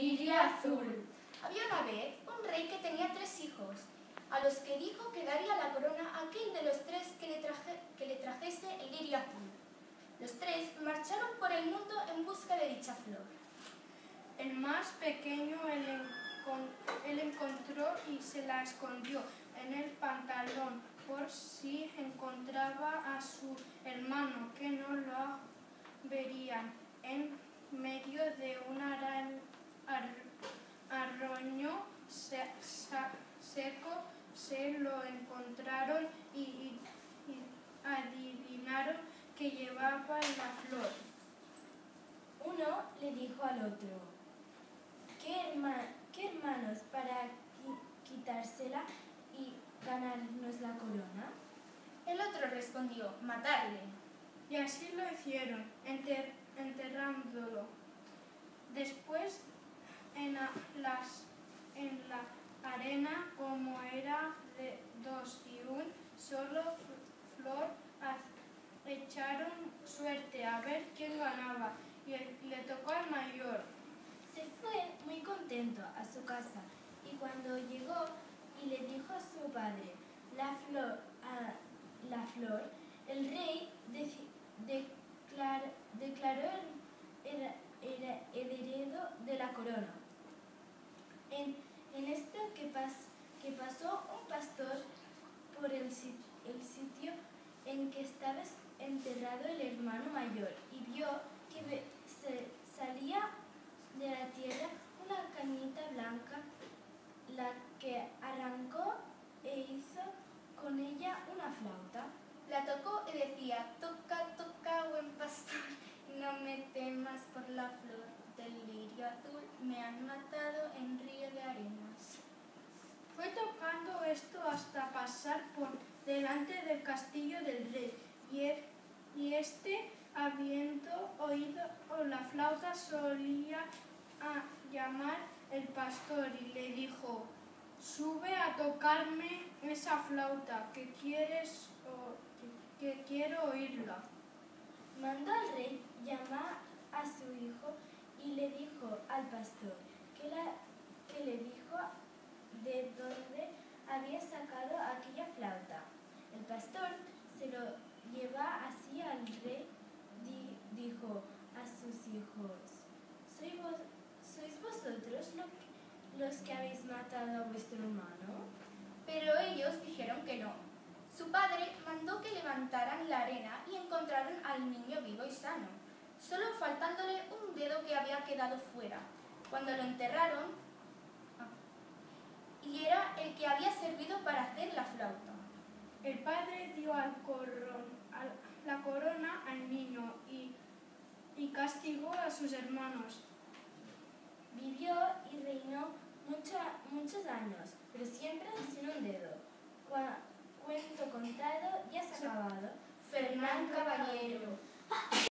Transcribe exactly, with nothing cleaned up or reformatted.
lirio azul. Había una vez un rey que tenía tres hijos, a los que dijo que daría la corona a aquel de los tres que le, traje, que le trajese el lirio azul. Los tres marcharon por el mundo en busca de dicha flor. El más pequeño él, encon él encontró y se la escondió en el pantalón por si encontraba a su hermano, que no lo verían. En medio de un arroyo se, sa, seco se lo encontraron y, y, y adivinaron que llevaba la flor. Uno le dijo al otro: ¿Qué, herma qué hermanos para qui quitársela y ganarnos la corona? El otro respondió: matarle. Y así lo hicieron, enter enterrándolo. Después, en, a, las, en la arena, como era de dos y un solo flor, echaron suerte a ver quién ganaba, y el, le tocó al mayor. Se fue muy contento a su casa, y cuando llegó y le dijo a su padre la flor, a la flor el rey de, declar, declaró el, el, el heredero de la corona. En, en esto que, pas, que pasó un pastor por el, el sitio en que estaba enterrado el hermano mayor, y vio que se salía de la tierra una cañita blanca, la que arrancó e hizo con ella una flauta. La tocó y decía: toca, toca, buen pastor, no me temas por la flor del lirio azul, me han matado en río de arenas. Fue tocando esto hasta pasar por delante del castillo del rey, y, él, y este, habiendo oído la flauta, solía a llamar el pastor y le dijo: sube a tocarme esa flauta, que quieres o, que, que quiero oírla. Mandó al rey llamar a su hijo y le dijo al pastor que, la, que le dijo de dónde había sacado aquella flauta. El pastor se lo lleva así al rey, di, dijo a sus hijos: ¿Sois, vos, ¿sois vosotros lo que, los que habéis matado a vuestro hermano? Pero ellos dijeron que no. Su padre mandó que levantaran la arena y encontraron al niño vivo y sano, solo faltándole un dedo que había quedado fuera. Cuando lo enterraron, y era el que había servido para hacer la flauta. El padre dio al coron, a la corona al niño y, y castigó a sus hermanos. Vivió y reinó mucho, muchos años, pero siempre sin un dedo. Cuento contado, ya se ha acabado. Fernán Caballero.